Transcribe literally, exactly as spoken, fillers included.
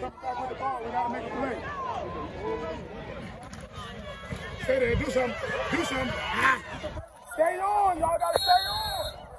Coming back with the ball. We got to make a play. Stay there. Do something. Do something. Ah. Stay on. Y'all got to stay on.